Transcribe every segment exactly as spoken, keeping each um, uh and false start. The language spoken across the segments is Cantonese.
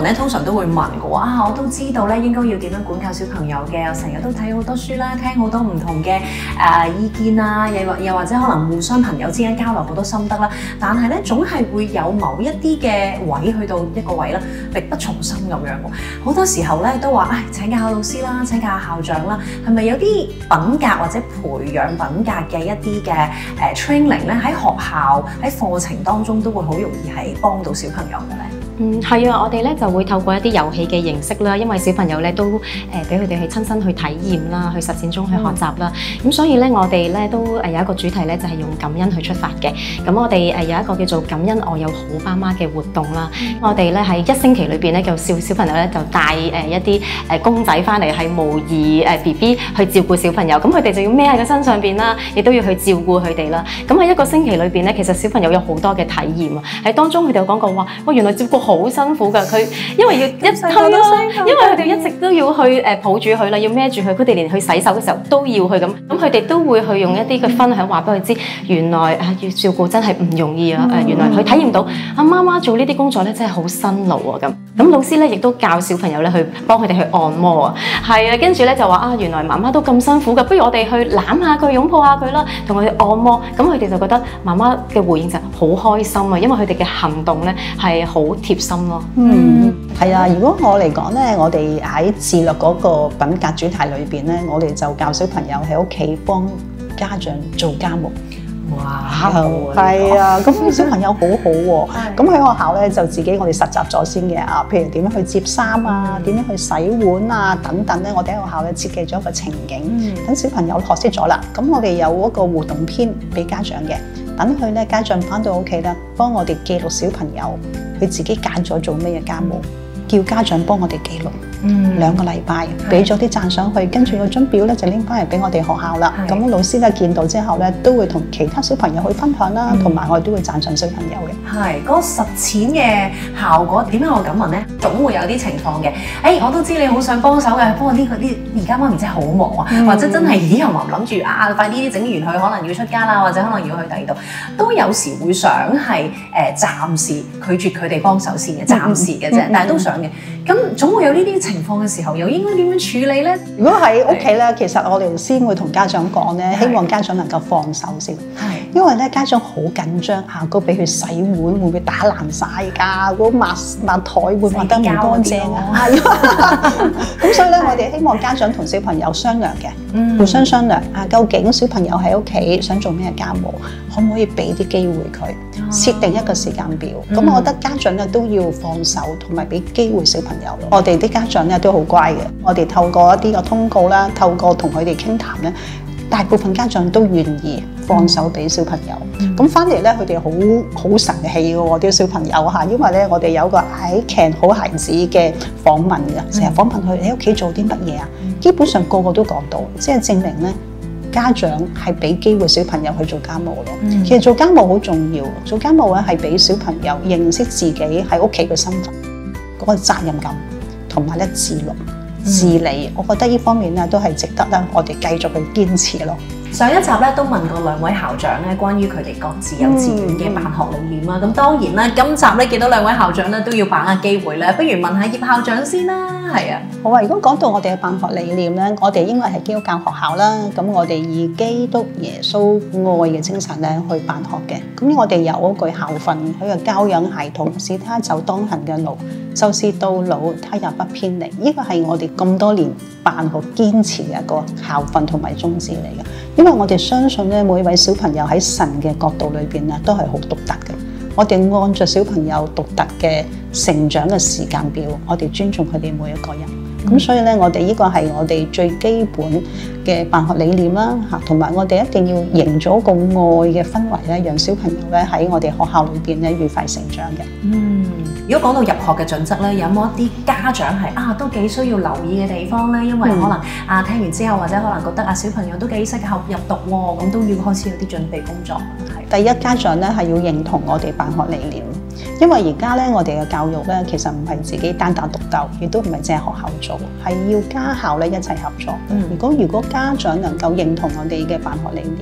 咧通常都會問嘅話，啊，我都知道咧應該要點樣管教小朋友嘅，我成日都睇好多書啦，聽好多唔同嘅誒、呃、意見啊，又或又或者可能互相朋友之間交流好多心得啦，但係咧總係會有某一啲嘅位去到一個位啦，力不從心咁樣喎。好多時候咧都話，唉，請教下老師啦，請教下校長啦，係咪有啲品格或者培養品格嘅一啲嘅誒 training 咧喺學校喺課程當中都會好容易係幫到小朋友嘅咧？ 嗯，係啊，我哋咧就會透過一啲遊戲嘅形式啦，因為小朋友咧都誒俾佢哋去親身去體驗啦，去實踐中去學習啦。咁、嗯、所以咧，我哋咧都誒有一個主題咧，就係、是、用感恩去出發嘅。咁我哋誒有一個叫做感恩我有好爸媽嘅活動啦。嗯、我哋咧喺一星期裏邊咧，就小小朋友咧就帶誒一啲誒公仔翻嚟，係模擬誒 B B 去照顧小朋友。咁佢哋就要孭喺個身上邊啦，亦都要去照顧佢哋啦。咁喺一個星期裏邊咧，其實小朋友有好多嘅體驗啊。喺當中佢哋有講過話，哇，原來照顧好辛苦㗎，佢因為要一推啦，因為佢哋一直都要去誒抱住佢啦，要孭住佢，佢哋連去洗手嘅時候都要去咁，咁佢哋都會去用一啲嘅分享話俾佢知，原來啊要照顧真係唔容易啊！誒、嗯、原來佢體驗到啊媽媽做呢啲工作咧真係好辛勞啊咁，咁老師咧亦都教小朋友咧去幫佢哋去按摩啊，係啊，跟住咧就話啊原來媽媽都咁辛苦㗎，不如我哋去攬下佢、擁抱下佢啦，同佢按摩，咁佢哋就覺得媽媽嘅回應就好開心啊，因為佢哋嘅行動咧係好貼心咯。 嗯，係啊！如果我嚟講咧，我哋喺自律嗰個品格主題裏邊咧，我哋就教小朋友喺屋企幫家長做家務。 哇， 係啊！咁小朋友好好喎。咁喺學校咧就自己我哋實習咗先嘅啊，譬如點樣去摺衫啊，點樣去洗碗啊等等咧，我哋喺學校咧設計咗一個情景，等小朋友學識咗啦。咁我哋有一個互動篇俾家長嘅。等佢咧，家長翻到屋企咧，幫我哋記錄小朋友佢自己揀咗做咩嘢家務，叫家長幫我哋記錄。嗯，兩個禮拜俾咗啲讚賞佢，跟住個張表咧就拎翻嚟俾我哋學校啦。咁老師咧見到之後咧，都會同其他小朋友去分享啦，同埋、嗯、我哋都會讚賞小朋友嘅。係嗰、那個實踐嘅效果點解我咁問咧？總會有啲情況嘅。誒、欸，我都知你好想幫手嘅，不過呢個啲而家媽咪真係好忙啊，嗯、或者真係咦又話諗住啊，快啲整完佢可能要出家啦，或者可能要去第二度，都有時會想係誒、呃、暫時拒絕佢哋幫手先嘅，暫時嘅啫，嗯、但係都想嘅。咁總會有呢啲情況嘅時候，又應該點樣處理咧？ 如果喺屋企咧，其實我哋先會同家長講咧，希望家長能夠放手先。係，因為咧家長好緊張啊，嗰俾佢洗碗會唔會打爛晒㗎？嗰抹抹台會抹得唔乾淨啊？咁所以咧，我哋希望家長同小朋友商量嘅，嗯、互相商量啊，究竟小朋友喺屋企想做咩家務，可唔可以俾啲機會佢，設定一個時間表。咁、嗯、我覺得家長咧都要放手，同埋俾機會小朋友。我哋啲家長咧都好乖嘅，我哋透過一啲嘅通告啦，透過同佢哋傾談咧，大部分家長都願意放手俾小朋友。咁翻嚟咧，佢哋好好神氣嘅喎啲小朋友嚇，因為咧我哋有個喺 can 好孩子嘅訪問嘅，成日訪問佢，你喺屋企做啲乜嘢啊？基本上個個都講到，即係證明咧家長係俾機會小朋友去做家務咯。嗯、其實做家務好重要，做家務咧係俾小朋友認識自己喺屋企嘅身份。嗰個責任感同埋咧自律、自理，嗯、我覺得呢方面咧都係值得咧，我哋繼續去堅持咯。 上一集咧都問過兩位校長咧，關於佢哋各自幼稚園嘅辦學理念啦。咁、嗯、當然啦，今集咧見到兩位校長咧都要把握機會咧，不如問下葉校長先啦。係啊， 好啊。如果講到我哋嘅辦學理念咧，我哋應該係基督教學校啦。咁我哋以基督耶穌愛嘅精神咧去辦學嘅。咁我哋有一句校訓，佢嘅教養孩童，使他走當行嘅路，就是到老他也不偏離。呢個係我哋咁多年辦學堅持嘅一個校訓同埋宗旨嚟嘅。因為我哋相信咧，每一位小朋友喺神嘅角度裏邊咧，都係好獨特嘅。我哋按着小朋友獨特嘅成長嘅時間表，我哋尊重佢哋每一個人。咁、嗯、所以咧，我哋呢個係我哋最基本嘅辦學理念啦，嚇，同埋我哋一定要營造一個愛嘅氛圍咧，讓小朋友咧喺我哋學校裏邊咧愉快成長嘅。嗯， 如果講到入學嘅準則咧，有冇一啲家長係啊都幾需要留意嘅地方咧？因為可能、嗯、啊聽完之後，或者可能覺得啊小朋友都幾適合入讀喎，咁都要開始有啲準備工作。 係第一，家長咧係要認同我哋辦學理念。因為而家咧，我哋嘅教育咧，其實唔係自己單打獨鬥，亦都唔係淨係學校做，係要家校咧一齊合作。嗯、如果如果家長能夠認同我哋嘅辦學理念，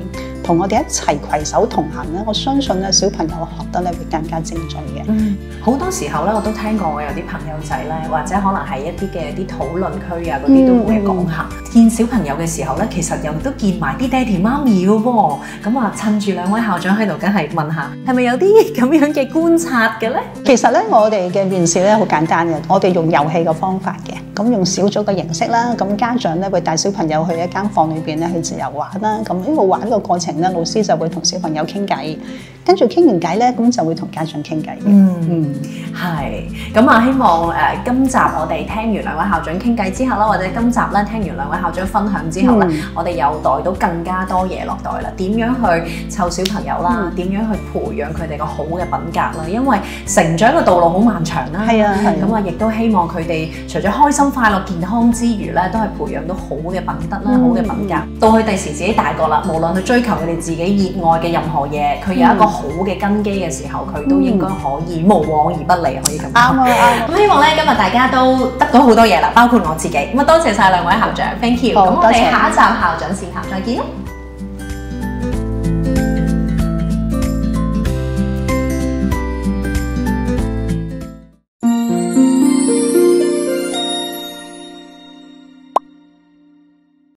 同我哋一齊攜手同行咧，我相信咧小朋友學得咧會更加精準嘅。 嗯，好多時候咧，我都聽過我有啲朋友仔咧，或者可能係一啲嘅啲討論區啊嗰啲都會講下。嗯、見小朋友嘅時候咧，其實又都見埋啲爹哋媽咪嘅喎。咁啊，趁住兩位校長喺度，梗係問下，係咪有啲咁樣嘅觀察嘅咧？ 其實咧，我哋嘅面試咧好簡單嘅，我哋用遊戲嘅方法嘅，咁用小組嘅形式啦，咁家長咧會帶小朋友去一間房裏邊咧去自由玩啦，咁呢個玩嘅過程咧，老師就會同小朋友傾偈，跟住傾完偈咧，咁就會同家長傾偈嘅。 嗯嗯，係。咁啊，希望誒、呃、今集我哋聽完兩位校長傾偈之後啦，或者今集咧聽完兩位校長分享之後咧，嗯、我哋又袋到更加多嘢落袋啦。點樣去湊小朋友啦？點、嗯、樣去培養佢哋個好嘅品格啦？因為成長嘅道路好漫長啦。係啊，係。咁啊，亦都希望佢哋除咗開心、快樂、健康之餘咧，都係培養到好嘅品德啦、嗯、好嘅品格。到佢第時自己大個啦，無論去追求佢哋自己熱愛嘅任何嘢，佢有一個好嘅根基嘅時候，佢都應該可以無往而不利，可以咁講。啱啊啱。咁希望咧，今日大家都得到好多嘢啦，包括我自己。咁啊，多謝晒兩位校長 ，thank you。咁我哋下一集校長線下再見啦。